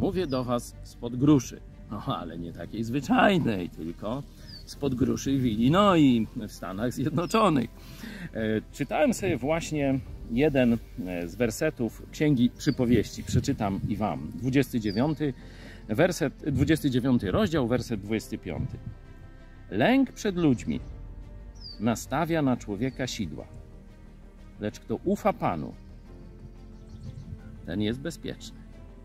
Mówię do was spod gruszy, no ale nie takiej zwyczajnej, tylko spod gruszy w Illinois, w Stanach Zjednoczonych. Czytałem sobie właśnie jeden z wersetów Księgi Przypowieści. Przeczytam i wam. 29 rozdział, werset 25. Lęk przed ludźmi nastawia na człowieka sidła, lecz kto ufa Panu, ten jest bezpieczny.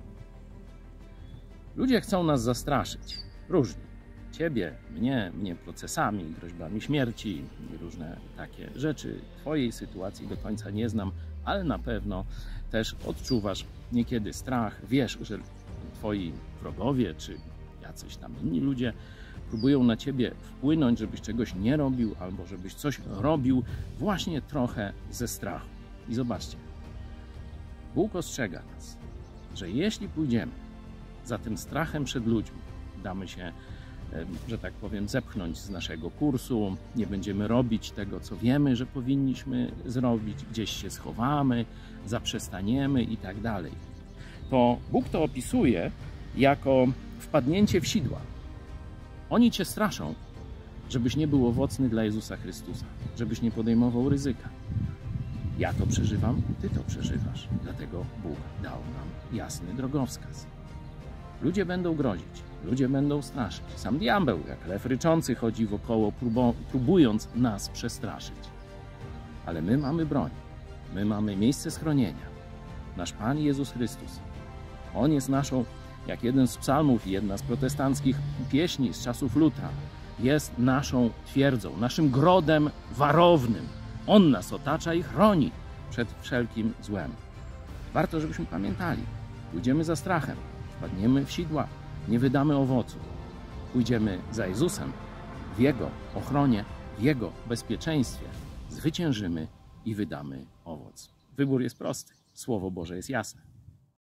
Ludzie chcą nas zastraszyć. Różnie. Ciebie, mnie procesami, groźbami śmierci i różne takie rzeczy. Twojej sytuacji do końca nie znam, ale na pewno też odczuwasz niekiedy strach. Wiesz, że twoi wrogowie czy jacyś tam inni ludzie próbują na ciebie wpłynąć, żebyś czegoś nie robił albo żebyś coś robił właśnie trochę ze strachu. I zobaczcie, Bóg ostrzega nas, że jeśli pójdziemy za tym strachem przed ludźmi, damy się, że tak powiem, zepchnąć z naszego kursu, nie będziemy robić tego, co wiemy, że powinniśmy zrobić, gdzieś się schowamy, zaprzestaniemy i tak dalej, to Bóg to opisuje jako wpadnięcie w sidła. Oni cię straszą, żebyś nie był owocny dla Jezusa Chrystusa, żebyś nie podejmował ryzyka. Ja to przeżywam, ty to przeżywasz, dlatego Bóg dał nam jasny drogowskaz. Ludzie będą grozić, ludzie będą straszyć. Sam diabeł, jak lew ryczący, chodzi wokoło, próbując nas przestraszyć. Ale my mamy broń, my mamy miejsce schronienia. Nasz Pan Jezus Chrystus. On jest naszą, jak jeden z psalmów i jedna z protestanckich pieśni z czasów Lutra, jest naszą twierdzą, naszym grodem warownym. On nas otacza i chroni przed wszelkim złem. Warto, żebyśmy pamiętali. Pójdziemy za strachem, wpadniemy w sidła, nie wydamy owocu. Pójdziemy za Jezusem, w Jego ochronie, w Jego bezpieczeństwie. Zwyciężymy i wydamy owoc. Wybór jest prosty. Słowo Boże jest jasne.